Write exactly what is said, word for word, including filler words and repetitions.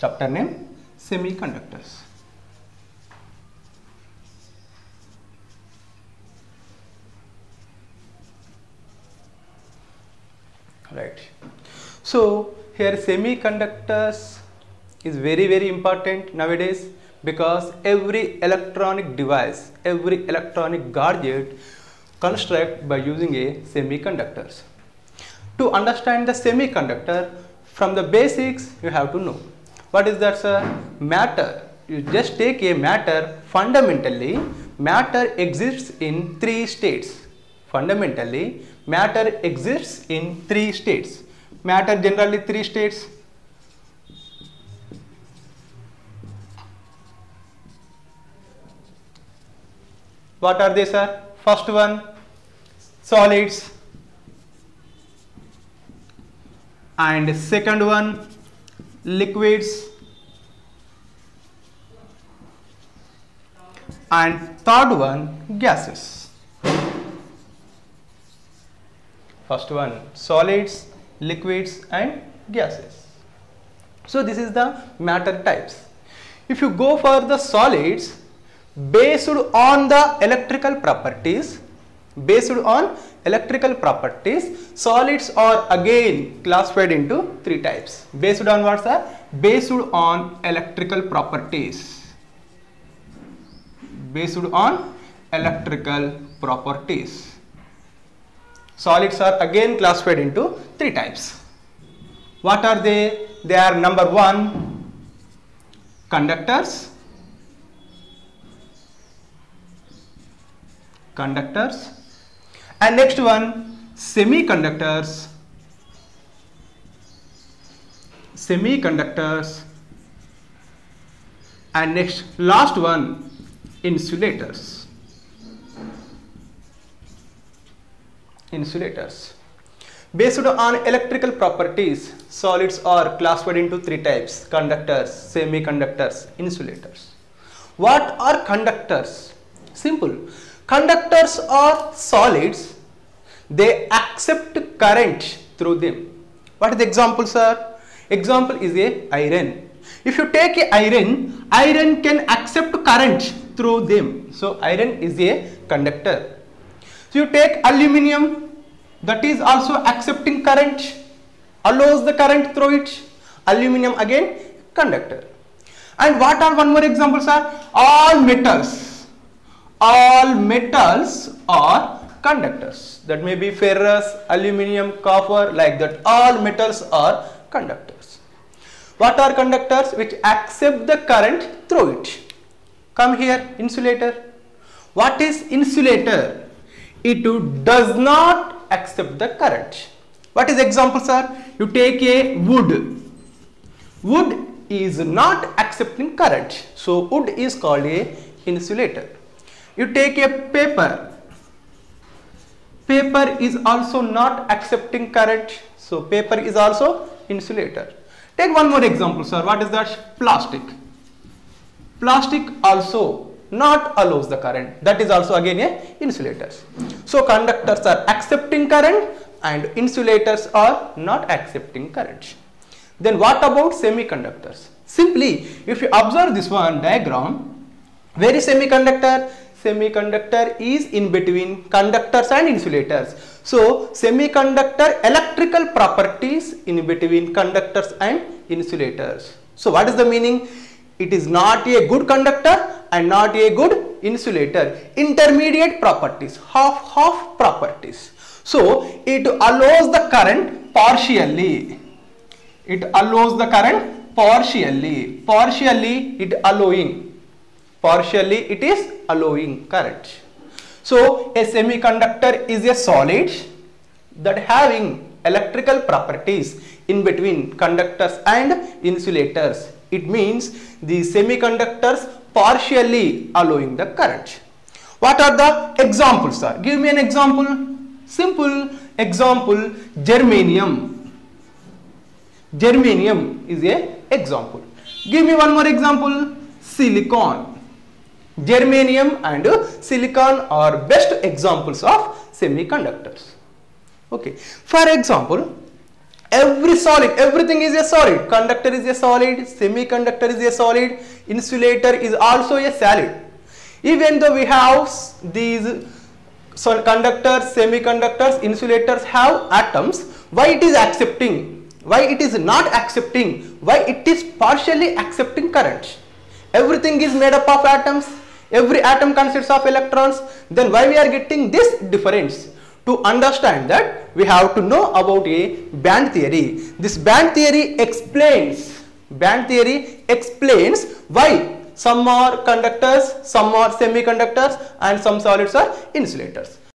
Chapter name Semiconductors. Right. So here semiconductors is very very important nowadays, because every electronic device, every electronic gadget construct by using a semiconductors. To understand the semiconductor, from the basics you have to know what is that, sir? Matter. You just take a matter. Fundamentally matter exists in three states. Fundamentally matter exists in three states. Matter generally three states. What are they, sir? First one, solids, and second one, liquids, and third one, gases. First one, solids, liquids, and gases. So this is the matter types. If you go for the solids, based on the electrical properties, based on electrical properties, solids are again classified into three types. Based on what, sir? Based on electrical properties. Based on electrical properties. Solids are again classified into three types. What are they? They are number one, conductors. Conductors. And next one, semiconductors. Semiconductors. And next, last one, insulators. Insulators. Based on electrical properties, solids are classified into three types: conductors, semiconductors, insulators. What are conductors? Simple. Conductors are solids. They accept current through them. What is the example, sir? Example is a iron. If you take a iron, iron can accept current through them. So iron is a conductor. So you take aluminium, that is also accepting current, allows the current through it. Aluminium again conductor. And what are one more example, sir? All metals. All metals are conductors. That may be ferrous, aluminium, copper, like that. All metals are conductors. What are conductors? Which accept the current through it. Come here, insulator. What is insulator? It does not accept the current. What is example, sir? You take a wood. Wood is not accepting current. So wood is called a insulator. You take a paper. Paper is also not accepting current. So paper is also insulator. Take one more example, sir. What is that? Plastic. Plastic also not allows the current. That is also again a insulators. So conductors are accepting current and insulators are not accepting current. Then what about semiconductors? Simply, if you observe this one diagram, where is semiconductor? Semiconductor is in between conductors and insulators. So semiconductor electrical properties in between conductors and insulators. So what is the meaning? It is not a good conductor and not a good insulator. Intermediate properties, half half properties. So it allows the current partially. It allows the current partially. Partially it allowing. Partially it is allowing current. So a semiconductor is a solid that having electrical properties in between conductors and insulators. It means the semiconductors partially allowing the current. What are the examples, sir? Give me an example. Simple example, germanium. Germanium is a example. Give me one more example, silicon. Germanium and silicon are best examples of semiconductors. Okay. For example, every solid, everything is a solid. Conductor is a solid, semiconductor is a solid, insulator is also a solid. Even though we have these so conductors, semiconductors, insulators have atoms, why it is accepting, why it is not accepting, why it is partially accepting current? Everything is made up of atoms, every atom consists of electrons, then why we are getting this difference? To understand that, we have to know about a band theory. This band theory explains, band theory explains why some are conductors, some are semiconductors, and some solids are insulators.